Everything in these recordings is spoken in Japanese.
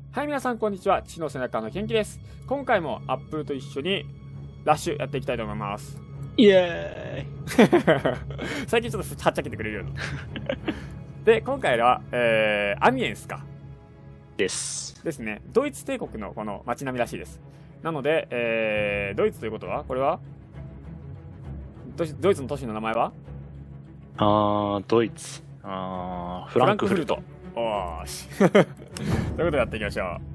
はい、皆さんこんにちは。地の背中の元気です。今回もアップルと一緒にラッシュやっていきたいと思います。 イエーイ最近ちょっとはっちゃけてくれるように。で、今回は、アミエンスか。 ですね。ドイツ帝国のこの街並みらしいです。なので、ドイツということはこれはドイツの都市の名前はドイツ。フランクフルト。 おーし。ということでやっていきましょう。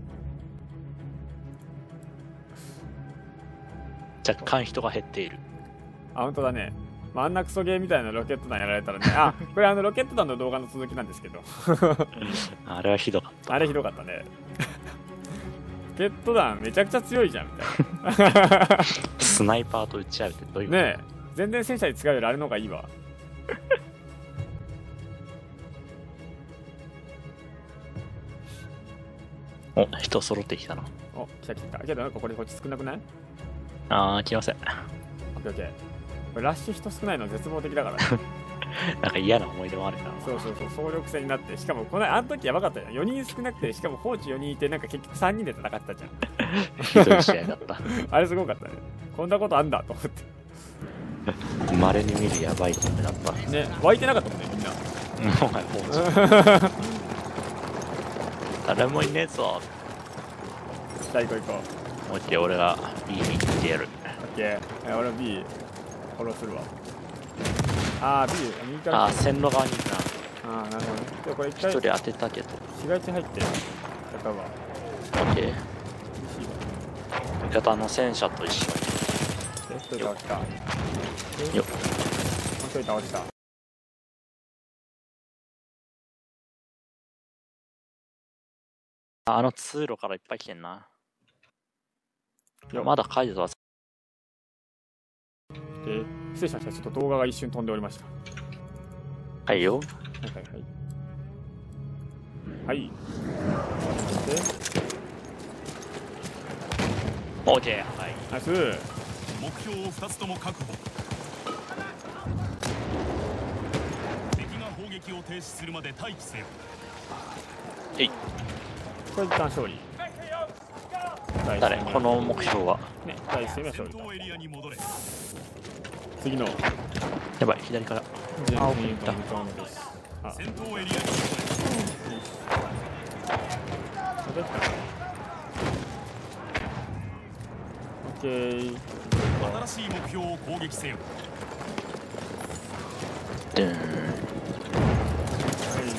若干人が減っている。 あ、本当だね。あんなクソゲーみたいなロケット弾やられたらね。あ、これロケット弾の動画の続きなんですけど。 あれはひどかった。 あれひどかったね。ロケット弾めちゃくちゃ強いじゃんみたいな。 スナイパーと撃ち合うってどういうこと？ ねえ、全然戦車に使うよりあれの方がいいわ。 お、人揃ってきたな。 お、来た来た。けどなんかこれこっち少なくない？ 来ません。 オッケーオッケー。これラッシュ人少ないの絶望的だからね。 なんか嫌な思い出もあるな。 そう、総力戦になって、しかもあの時やばかったよ。4人少なくて、しかも放置4人いて、なんか結局3人で戦ってたじゃん。 ひどい試合だった。 あれすごかったね。こんなことあんだと思って。 稀に見るやばいことだった。 ね、湧いてなかったもんね、みんな。 もう誰もいねえぞ。 じゃあ行こう行こう。 もう一回俺が B に行ってやる。 オッケー。俺は B フォローするわ。B 右から。 線路側にいるな。 なるほどね。でもこれ一回一人当てたけど。 市街地入ってやったわ。 オッケー。味方の戦車と一緒に。 一人倒した。 よっ。 もう一人倒した。 通路からいっぱい来てんな。まだ解除は。 失礼しました。ちょっと動画が一瞬飛んでおりました。 はいよ。 はい。 オーケー。はい。 ナイス。 目標を2つとも確保。敵が砲撃を停止するまで待機せよ。 これ一旦勝利。 誰？この目標はね、第1戦目は勝利。次のやばい、左から奥に行った。 戦闘エリアにオッケー。 新しい目標を攻撃せよ。 ドゥーン。 はい、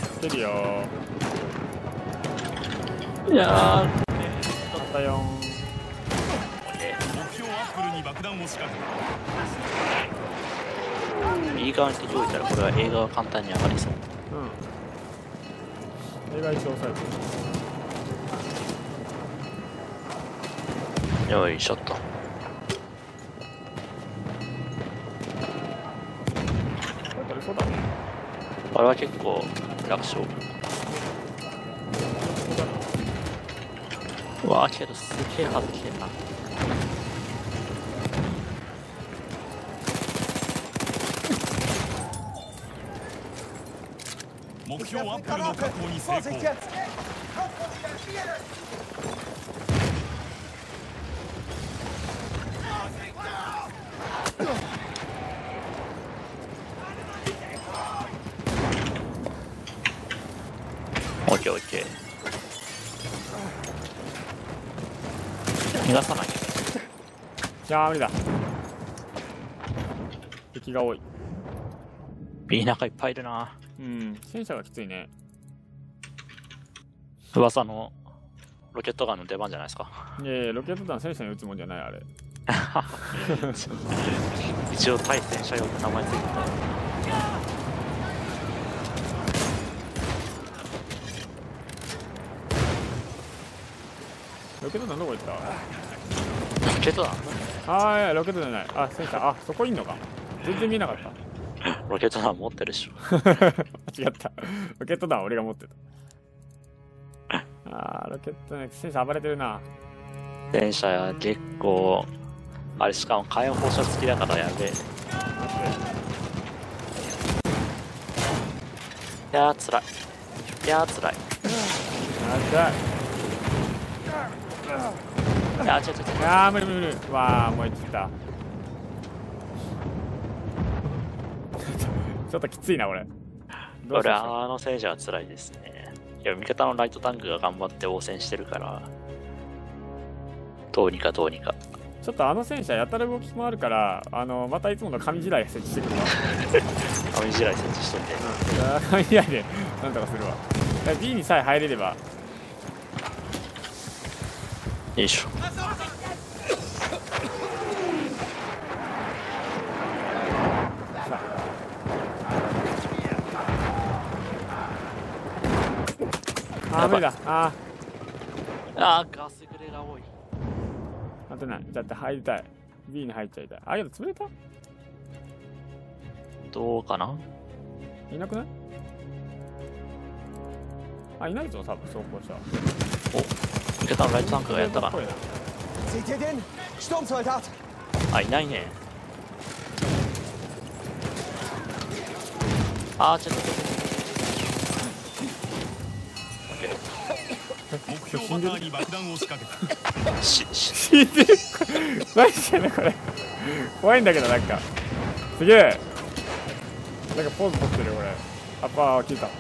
来てるよ。 いやー、 また4。 目標アップルに爆弾を仕掛けた。 右側に敵を置いたらこれは映画は簡単に上がりそう。 映画一応抑えて。 よいしょっと。 そうだね。 これは結構楽勝。うわーけどすげえ外来てんな。 目標アップルの確保に成功。 オッケーオッケー。逃がさない。 いやー無理だ。敵が多い。 いい中いっぱいいるな。 戦車がきついね。 噂のロケットガンの出番じゃないですか。 ロケット弾戦車に撃つもんじゃないあれ。 一応対戦車用って名前ついてた。 ロケット弾どこ行った？ ロケット弾？ いやロケット弾じゃない。戦車。そこいんのか。全然見えなかった。 ロケット弾持ってるでしょ。 間違った。ロケット弾は俺が持ってた。ロケットね、戦車暴れてるな。 戦車結構、あれしかも火炎放射付きだからやべえ。いやーつらい。いやーつらい。 やった。 あ、違う違う違う。 あー無理無理無理。わあ燃えてきた。ちょっときついな俺。どうし俺、 ましょう。 あの戦車は辛いですね。いや、味方のライトタンクが頑張って応戦してるから、どうにかどうにか。 ちょっとあの戦車やたら動きもあるからまたいつもの紙地雷設置してくるわ。 紙地雷設置しといて。 紙地雷でなんとかするわ。B にさえ入れれば。 よいしょ。 あー無理だ。ああー、ガスグレが多い。 あとない。だって入りたい。 B に入っちゃいたい。あ、けど潰れた。 どうかないなくない？あ、いないぞ多分走行車。 お、味方のライトタンクがやったかな。 Seht ihr den? Sturmsoldat! あ、いないね。あー、ちょっと。 目標バターに爆弾を仕掛けた。 死死んでる。何してんのこれ。怖いんだけどなんか。すげえ。なんかポーズ取ってるよこれ。あっぱー聞いた。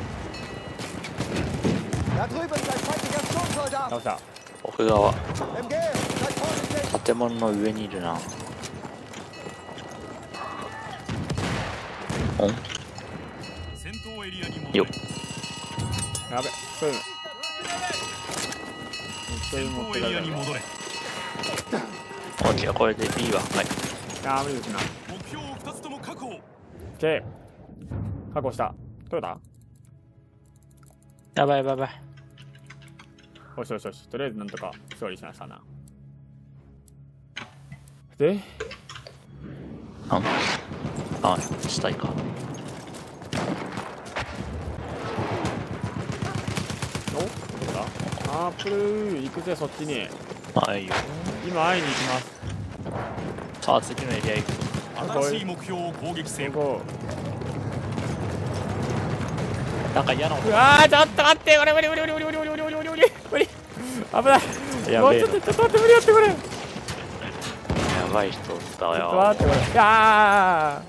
Da drüben ist ein feindlicher Sturmsoldat! 倒した。 奥側。 Im Gehen! Seid vorsichtig! 建物の上にいるな。おん戦闘エリアに戻よっ。 れ。 やべ。そういうの。 戦闘エリアに戻れ。 オッケー、これで B は。はい。 あー無理ですな。 目標を2つとも確保。 OK。確保した。どうだ？ やばいやばいやばい。 よしよしよし。とりあえずなんとか勝利しましたな。で、 あ、したいか。 お、どうだ？アープル行くぜそっちに。 あ、いいよ。 今会いに行きます。 さあ、次のエリア行くぞ。 新しい目標を攻撃せよ。 ここ。 なんか嫌な音。 うわーちょっと待って俺無理無理無理無理無理無理無理無理無理無理危ないやべえなもうちょっと待って無理やってこれ。ちょっやばい人だとよ。 待ってこれ。いや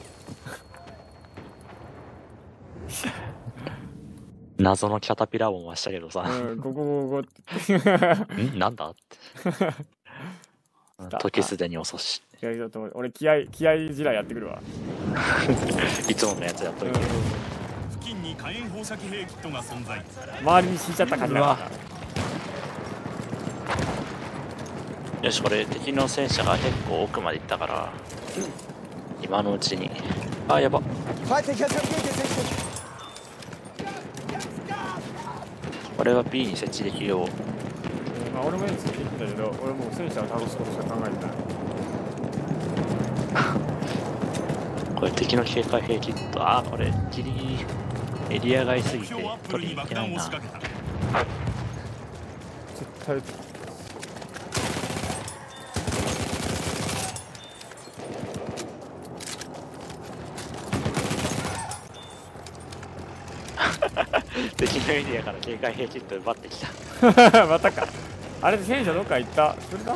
謎のキャタピラー音はしたけどさ。 ー。ここんなんだって。時すでに遅し。 いやちょっと俺気合地雷やってくるわ。 いつものやつやっといて。 付近に火炎放射器兵キットが存在。 周りに引いちゃった感じだかよし、これ敵の戦車が結構奥まで行ったから、今のうちに。あ、やば。 Feindliches MG gesichtet! これは B に設置できるよう。 ら。まあ俺も A についてきたけど俺もう戦車を倒すことしか考えてない。 これ敵の警戒兵器と、あー、これギリギリエリア外すぎて目標アップル取りに爆に行けないな。 弾を仕掛けた。 絶対敵のエリアから警戒兵器と奪ってきた。 またか。あれで戦車どっか行った。それだ。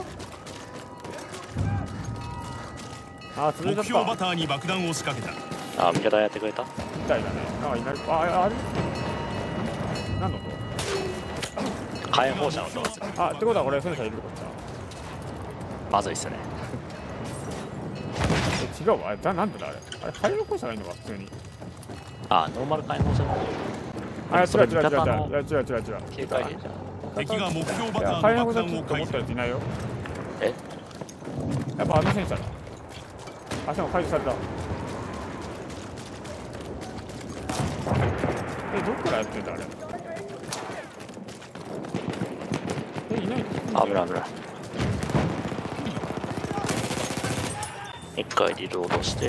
あー潰れちゃ目標った。 バターに爆弾を仕掛けた。 あ、味方やってくれた。 みたいだね。あ、いない。あれ何の音？ 火炎放射の音がする。 あ、ってことは俺戦車いるってことだ。 まずいっすね。 違うわ。なんでだあれ。あれ、火炎放射がいいのか普通に。 あ、ノーマル火炎放射のあ、違うそれ違う違う違う味方の違う違う違う。 警戒兵じゃん。 敵が目標バター火炎の放射ちょっと思爆弾を解除。 ったやついないよ。 え、 やっぱあの戦車だ。あ、しかも解除された。どっからやってんだあれ。いないの？ 危ない危ない。一回リロードして、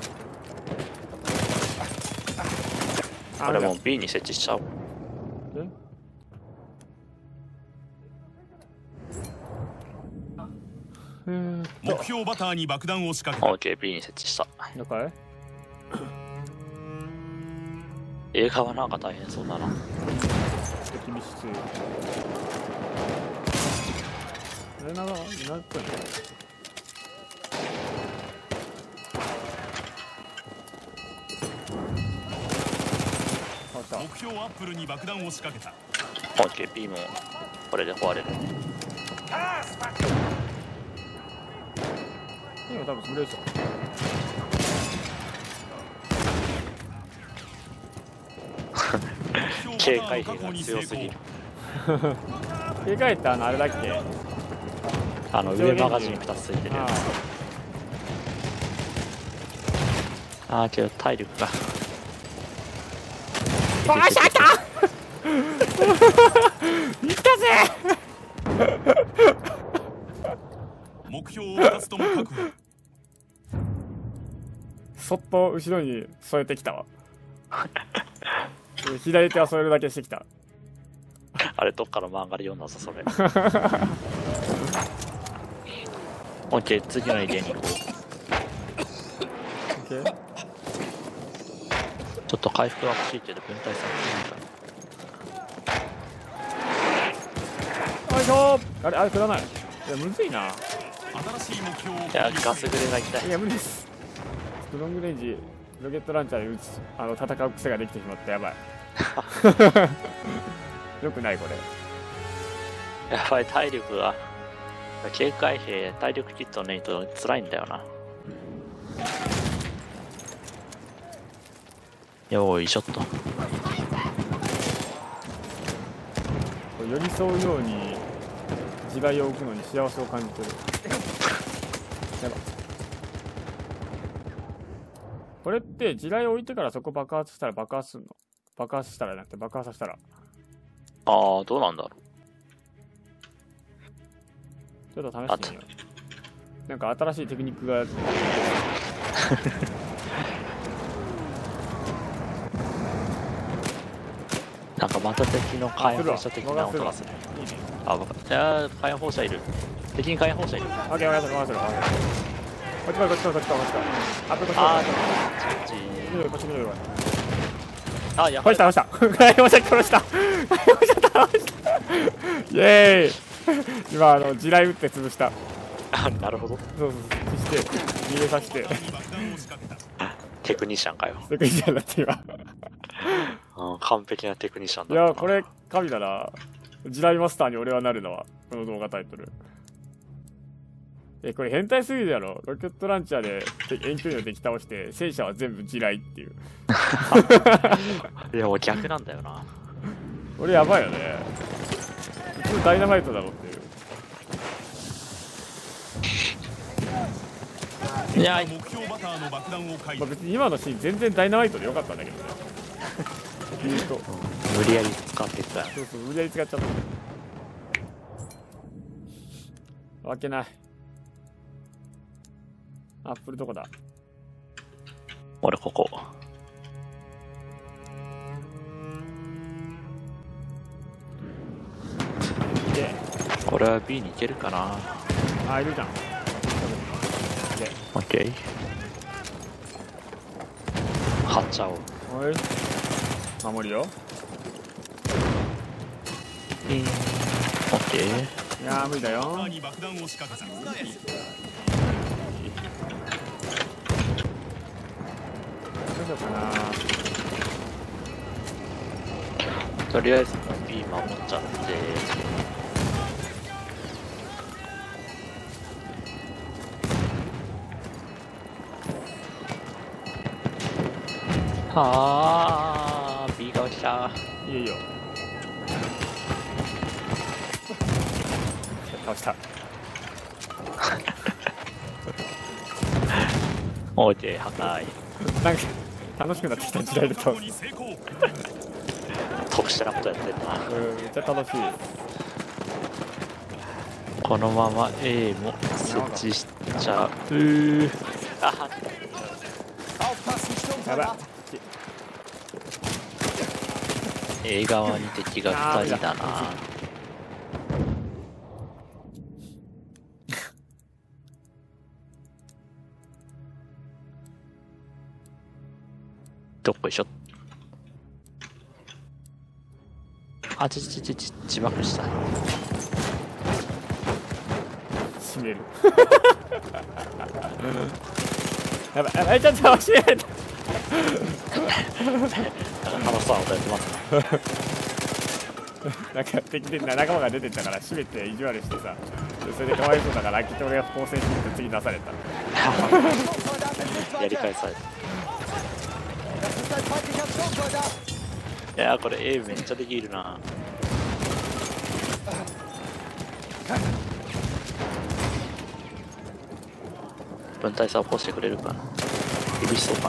これもう B に設置しちゃおう。 目標バターに爆弾を仕掛けた。 OK、B に設置した。 どっかい？ 映画はなんか大変そうだな。 敵密室。 れながら何分目標アップルに爆弾を仕掛けた。 オッケー、B もこれで壊れる。 今多分それでしょ。 警戒兵が強すぎる。 警戒ってあれだっけ？ 上マガジン2つついてるやつ。けど体力が。 あーしゃった行ったぜ目標を2つとも確保。 そっと後ろに添えてきたわ左手は添えるだけしてきた。 あれどっかの漫画で読んだぞそれ。オッケー、次の家に行こう。 オッケー。 ちょっと回復は欲しいけど分隊さんよいしょー。あれくだない。いやむずいな。 新しい目標を。 いやガスグレが痛い。 いや無理です。ロングレンジロケットランチャーで戦う癖ができてしまってやばいよくないこれ。 やばい、体力が警戒兵体力キットねえと辛いんだよな。よいしょっと。 寄り添うように地雷を置くのに幸せを感じてるやば。これって地雷を置いてからそこ爆発したら爆発するの？爆発したらじゃなくて爆破させたら。 どうなんだろう。 ちょっと試してみよう。なんか新しいテクニックがなんかまた敵の火炎放射的な音がする。 いいね。 いや火炎放射いる。敵に火炎放射いる。 オッケー、任せる。こっちこっち。あ、こっち。こっち。 やばい。 倒した。火炎放射殺した。イエーイ。今地雷撃って潰した。 なるほど。 そうして逃げさせて。 テクニシャンかよ。 テクニシャンだって今。 完璧なテクニシャンだいやこれ神だな。地雷マスターに俺はなるのはこの動画タイトル。これ変態すぎるやろ。ロケットランチャーで遠距離の敵倒して戦車は全部地雷っていう。 いやもう逆なんだよな。 俺やばいよね。普通ダイナマイトだろっていう。 いや目標バターの爆弾を解除。 別に今のシーン全然ダイナマイトでよかったんだけどね。言うと無理やり使ってた。 そう無理やり使っちゃった。わけない。アップルどこだ？ 俺ここ。 でこれは B に行けるかな。 いるじゃん。 オッケー。張っちゃおう。 おい守るよ。 オッケー。 いやー無理だよ。 バに爆弾を仕掛けた。 どうしようかな。 とりあえず B 守っちゃって。B が落ちた。 いいよ。倒した。 オーケー、破壊。 なんか楽しくなってきた。地雷で倒す。 特殊なことやってるな。 めっちゃ楽しい。 このまま A も設置しちゃう。 やばい。 A 側に敵が2人だな。どっこいしょ。自爆した。 閉めるやばいやばい、ちょっと閉められた楽しそうなことやってますね。 なんか敵で仲間が出てったから閉めて意地悪してさ、それでかわいそうだからきっと俺が光線して次出された。 やり返された。 Das ist ein feindlicher Sturmsoldat. いやーこれ A めっちゃできるな。分体差を起こしてくれるかな。厳しそうか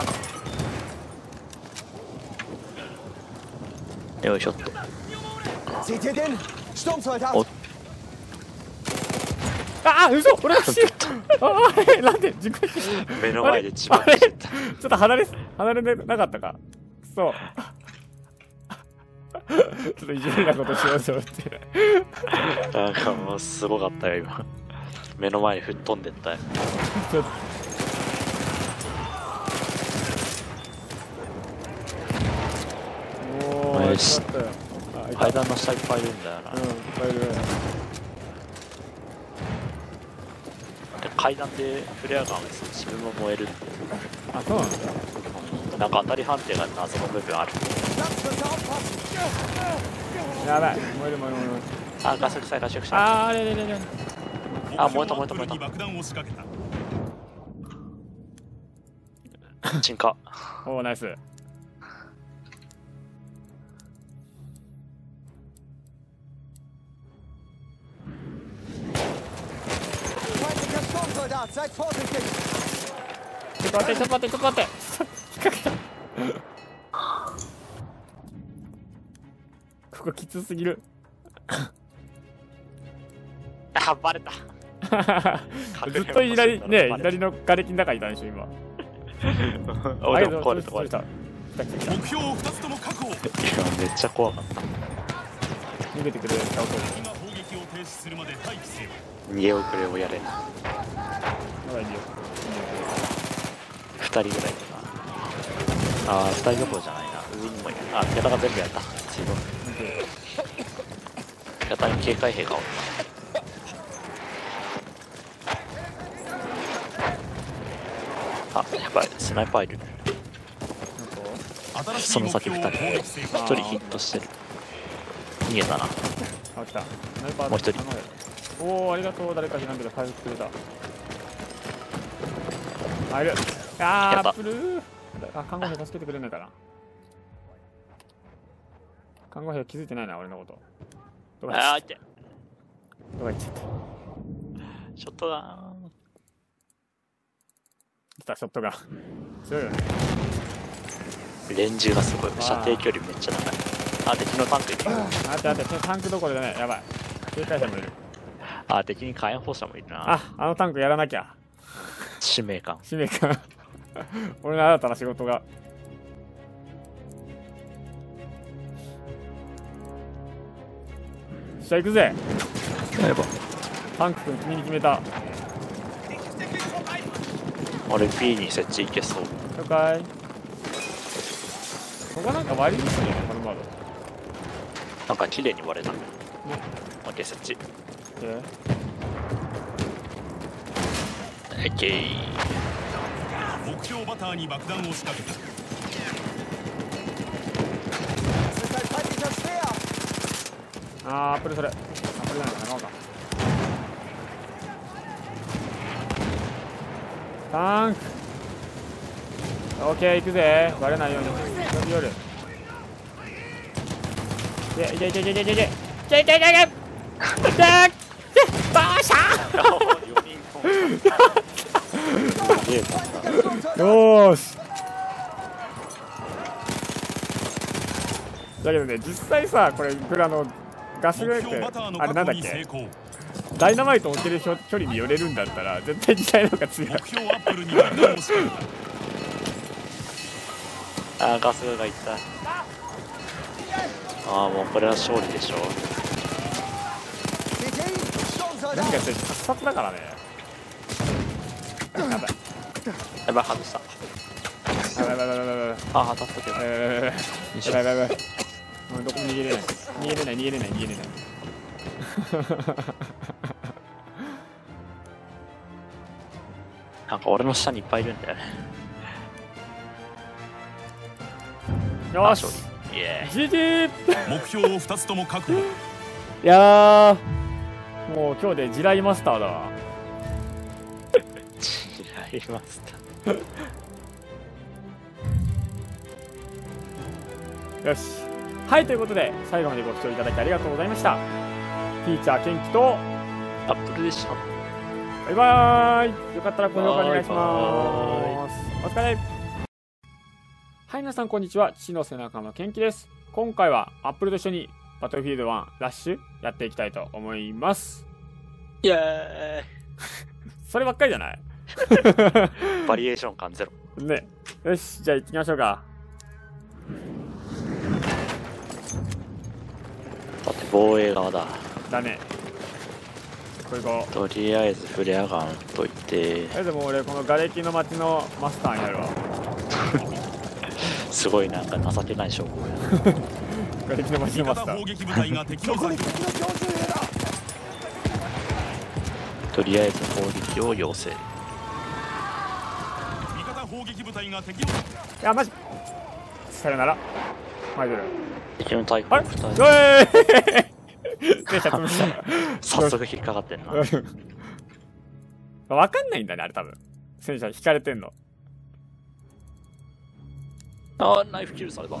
な。よいしょっと。 Seht ihr den? Sturmsoldat. おああ、嘘、俺が死ぬ。ああ、なんで事故死目の前で血まみれしてた。 ちょっと離れなかったか。くそ。ちょっと意地悪なことしようと思って。 なんかもうすごかったよ今。目の前に吹っ飛んでったよ。 ちょっとおー、 よししまったよ。あ、いた。 階段の下いっぱいいるんだよな。 うん、いっぱいいる。 で階段でフレアガンを自分も燃える。 あ、そうなんだ。 なんか当たり判定が謎の部分ある。 Landskünste aufpassen. やばい、燃える燃える燃える。 あ、ガス臭いガス臭い。 あー、あれれれれ。 あ、燃えた燃えた燃えた目標アップルに爆弾を仕掛けた。 鎮火。 おー、ナイス。 Feindlicher Sturmsoldat. Seid vorsichtig. ちょっと待って、ちょっと待って、ちょっと待って。引っ掛けた。ここきつすぎる。 あ、バレた。 ずっと左の瓦礫の中にいたんでしょ、今。 俺でも壊れた壊れた。い来た来た来た。 目標を2つとも確保。 やめっちゃ怖かった。 逃げてくれ、倒そう。 敵が砲撃を停止するまで待機せよ。 逃げ遅れをやれ。 まだいるよ。 2人ぐらいかな。あー、2人どころじゃないな。上にもいる。あ、味方が全部やった。すごい。味方に警戒兵がおる。あ、やばい。スナイパーいる。 新しそのい目標を先2人。 攻撃せよ。 1人ヒットしてる。逃げたな。 あ、来た。スナイパーもう一人。 おー、ありがとう。誰か知らんけど回復くれた。あ、いる。あー、 やったアップルー。あ、看護兵助けてくれないかな。看護兵気づいてないな、俺のこと。どこ行っあー、いて。 ちゃった。 ショットガン。 来た、ショットガン。強いよね。 レンジがすごい。射程距離めっちゃ長い。あ、敵のタンクいる。 あってあって、タンクどころじゃない。やばい。警戒者もいる。 あ、敵に火炎放射もいるな。 あのタンクやらなきゃ。 使命感。 使命感。俺の新たな仕事が。じゃあ行くぜ。 やば。 タンク君君に決めた。 俺 B に設置いけそう。 了解。ここなんか割りにくいよね、この窓。 なんか綺麗に割れた。ね。オッケー設置。オッケー。 目標バターに爆弾を仕掛けた。 Das ist ein feindlicher Speer. あー、アップルそれ。アップルじゃないか、仲間か。タンク。オッケー、行くぜ。バレないように。飛び寄る。いけいけいけいけいけいけいけいけいけいけいけバーシャー。よーし。だけどね、実際さ、これガスグレーってあれなんだっけ、ダイナマイト置ける距離に寄れるんだったら絶対時代の方が強い。 目標アップルに爆弾を仕掛けた。 あー、ガスがいった。ああ、もうこれは勝利でしょう。 Seht ihr ihn? 何 Sturmsoldat. かして殺殺だからね。やばい。 やばい、外した。 やばいやばいやばいやばい。 ああ、当たったけど。 やばいやばいやばいやばいやばい。もうどこも逃げれない。逃げれない逃げれない逃げれない。 なんか俺の下にいっぱいいるんだよね。 よし、 勝利。イエ GG。 目標を2つとも確保。 いやー、もう今日で地雷マスターだわ。 ーイ。違いました。 よし。はい、ということで、最後までご視聴いただきありがとうございました。ティーチャーケンキと、 アップルでした。 バイバーイ。よかったら高評価お願いしバます。お疲れ。はい、皆さんこんにちは。父の背中のケンキです。今回はアップルと一緒にバトルフィールド1ラッシュやっていきたいと思います。 イエそればっかりじゃないーイ。バリエーション感ゼロ。 ね。よし、じゃあ行ってきましょうか。 だって防衛側だ。 だね。これこう。 とりあえずフレアガンといて。 でも俺この瓦礫の街のマスターになるわ。 すごいなんか情けない証拠や。 瓦礫の街味方のマスター。 砲撃部隊が敵の座標。 とりあえず攻撃を要請。 味方砲撃部隊が敵の。 いや、マジ。さよなら。前出る。 敵の対抗あれ 2 おい電車飛びした。 早速引っかかってんな。 わかんないんだね、あれ多分。戦車引かれてんの。 あー、ナイフキルされた。 い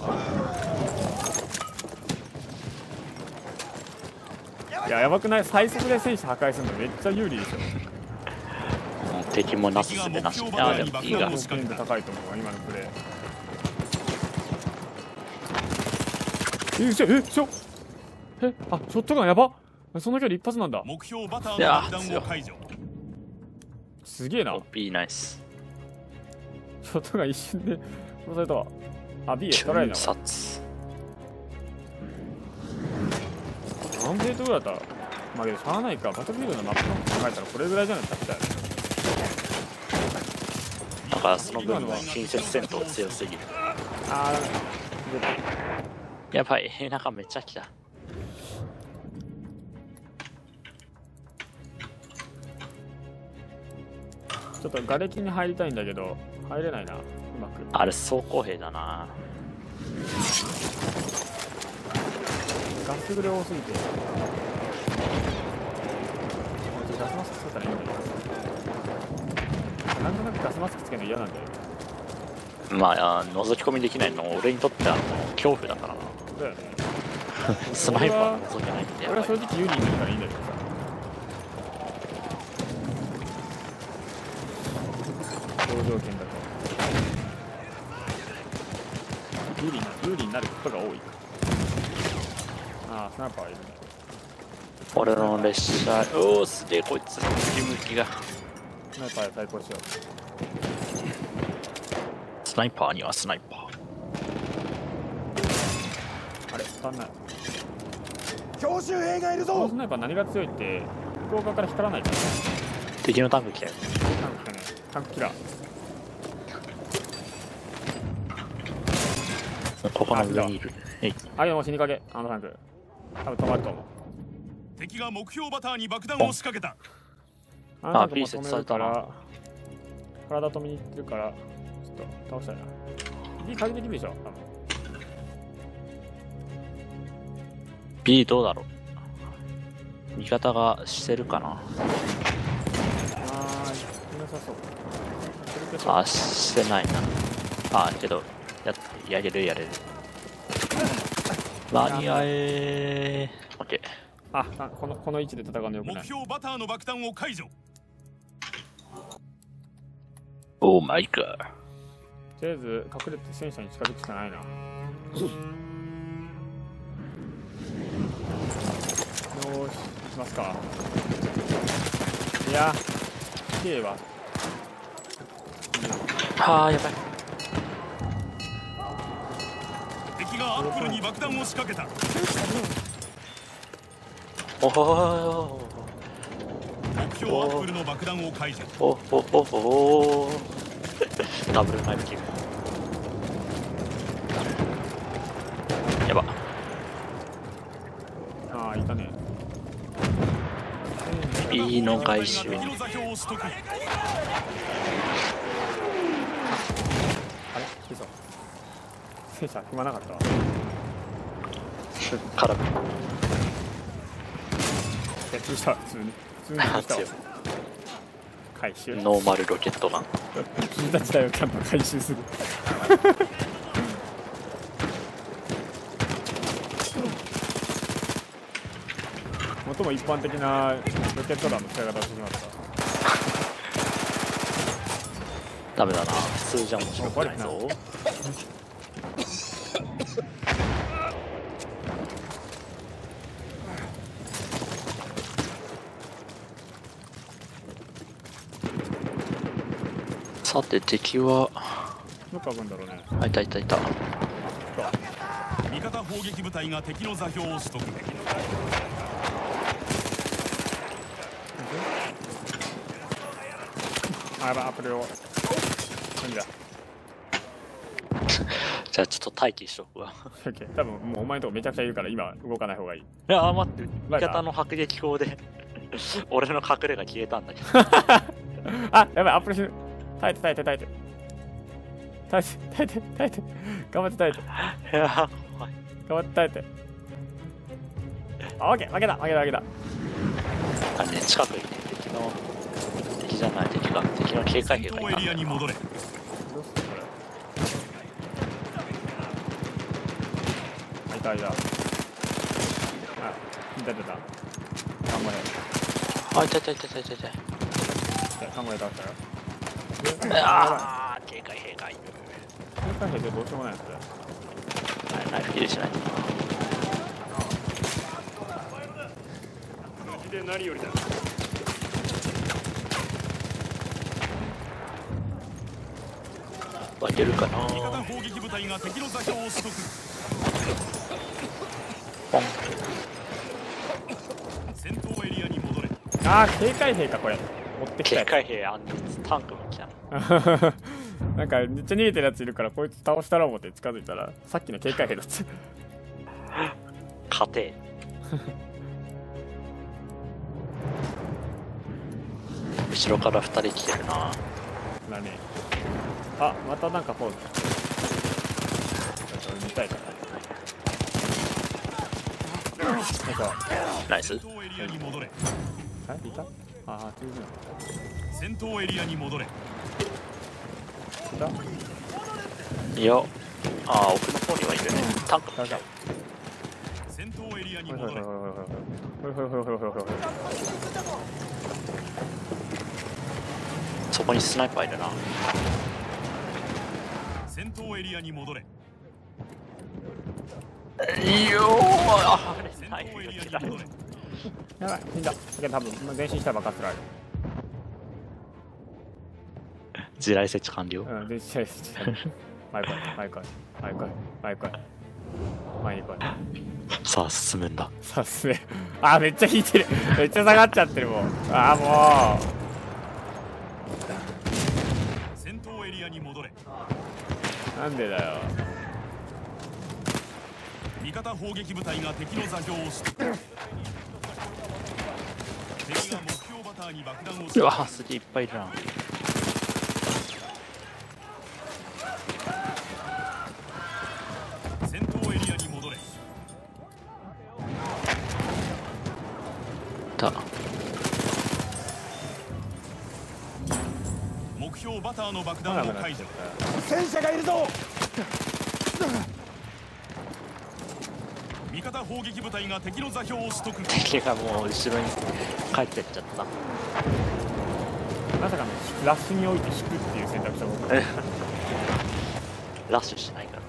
や、やばくない？最速で戦車破壊するのめっちゃ有利でしょ。 敵もなすすべなし。あー、でもいいが。 難易度高いと思うわ、今のプレイ。ショットガンやば。その距離一発なんだ。 目標バターの爆弾を解除。 すげえな。 B ナイス。 ショットガン一瞬で殺されたわ。あ、B へ取られたわ。 殺。 何でどうやったらまあけどしゃあないか。バトルフィールドのマップのこと考えたらこれぐらいじゃないとダメだよね。 だからその分近接戦闘強すぎる。 あーダメ。 やばい、なんかめっちゃ来た。 ちょっと瓦礫に入りたいんだけど入れないな、うまく。 あれ装甲兵だな。 ガスグレ多すぎて。ガスマスクつけたらいいんだけど。なんとなくガスマスクつけるの嫌なんだよ。 まあ、覗き込みできないの俺にとっては恐怖だからな。 だよね。 スナイパーも覗けないんでやばい。 俺は正直有利になるからいいんだけどさ。同条件だと有利になることが多い。ああ、スナイパーはいるね。 俺の列車、おお、すげえこいつの振り向きが。 スナイパーで対抗しよう。 スナイパーにはスナイパー。 あれ、当たんない。 強襲兵がいるこのぞ。 スナイパー何が強いって、福岡から光らないから。 敵のタンク来たよ。 タンク来たね。タンクキラー。 ここの上にいる。 あれもう死にかけ、あのタンク。多分止まると思う。 敵が目標バターに爆弾を仕掛けた。 あのタンクもピース止めるから、体止めに行ってるから、ちょっと倒したいな。B 鍵できるでしょ、多分。 B どうだろう。味方がしてるかな。 あー、良さそう。 あ、してないな。あ、けど、やれる。間に合えー。オッケー。 あ、この位置で戦うのよく目ない。 標バターの爆弾を解除。 オーマイガー。 とりあえず隠れて戦車に近づくしかないな。よーし、行きますか。いや、きれいわ。 はあ、やばい。 敵がアップルに爆弾を仕掛けた。 おお。 目標アップルの爆弾を解除。 おダブルナイフキル。やば。 ああ、いたね。 B の回収。 敵の座標を取得。 戦車踏まなかったわ。 絡む。 通したわ普通に通したわ。 強い。 回収。 ノーマルロケットガン。 聞いた時代をちゃんと回収する。最も一般的なロケット弾の使い方をしてしまった。 ダメだな。普通じゃ面白くないぞ。さて敵はどっか来るんだろうね。 あ、いたいたいた。 味方砲撃部隊が敵の座標を取得。 あ、やばい、アプリを。なんだ。 じゃあちょっと待機しとくわ。 オッケー。多分もうお前のとこめちゃくちゃいるから今動かない方がいい。 いやー待って、味方の迫撃砲で俺の隠れが消えたんだけど。 あ、やばい、アップル死ぬ。耐えて耐えて耐えて。耐えて耐えて耐えて。頑張って耐えて。 いやー怖い。 頑張って耐えて。あ、オッケー、負けた負けた負けた。 あれね、近くにね、敵じゃない敵が、敵の警戒兵がい戦闘エリアに戻れ。 どうするこれ。あ、いたいた。あ、いたいたいた。頑張れ。 あ、いたいたいたいたいたいた。 考えたったよ。 ああ、警戒兵がいる。 警戒兵ってどうしようもないやつ。 ナイフ切りしないとな。 無事で何よりだ。 いけるかな。 味方砲撃部隊が敵の座標を取得。 ポン。 戦闘エリアに戻れ。 あー、警戒兵かこれ。持ってきたや警戒兵あんねん。タンクも来たの。 つ。なんかめっちゃ逃げてるやついるからこいつ倒したら思って近づいたらさっきの警戒兵だった。 家庭。後ろから2人来てるな。 何？あ、またなんかポーズ。ちょっと見たいから。よいしょ。 ナイス。 戦闘エリアに戻れ。 あ、いた？あー、通じな戦闘エリアに戻れ。 いた？ いや、ああ、奥の方にはいるね。タンクも来た。 戦闘エリアにほいほい戻れ。 ほいほいほいほいほいほいほいほいほいほいほい。 そこにスナイパーいるな。 戦闘エリアに戻れ。 いよー、あ戦ナイフ闘エリアが切られるに戻れ。 やばい、死んだ。だけど多分前進したら爆発するある。 地雷設置完了。 うん、前進したら前来い、前来い、前来い、前来い。前に来い。 さあ、進むんだ。 さすが。あ、めっちゃ引いてる。めっちゃ下がっちゃってるもん。あ、も戦闘エリアに戻れ。 う。なんでだよ。 味方砲撃部隊が敵の座標を取得。敵が目標バターに爆弾をうわ、すげえいっぱいいるな。 戦闘エリアに戻れ。 だ。 目標バターの爆弾を解除。 戦車がいるぞ。 味方砲撃部隊が敵の座標を取得。 敵がもう後ろに帰ってっちゃった。 まさかのラッシュにおいて引くっていう選択肢を。 ラッシュしないから。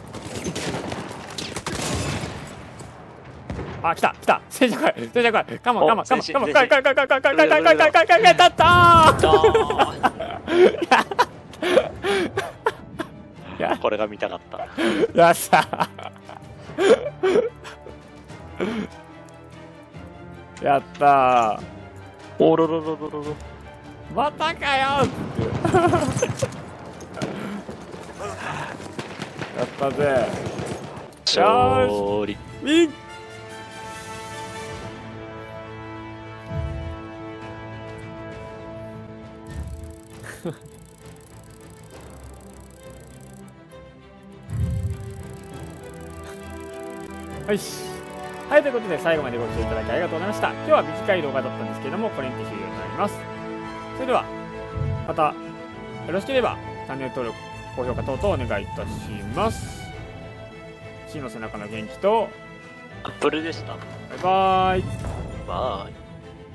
あ、来た来た戦車来い戦車来いカモンカモンカモンおカモン来い前進来い来い来い来い来い来い来い来い来い来い来い立ったーこれが見たかった。 やったやったーおろろろろろろ。 またかよーってやったぜ勝利。 ウィンはいはい、ということで最後までご視聴いただきありがとうございました。今日は短い動画だったんですけれども、これにて終了になります。それではまたよろしければチャンネル登録、高評価等々お願いいたします。Cの背中の元気とアップルでした。 バイバーイ。 バイ。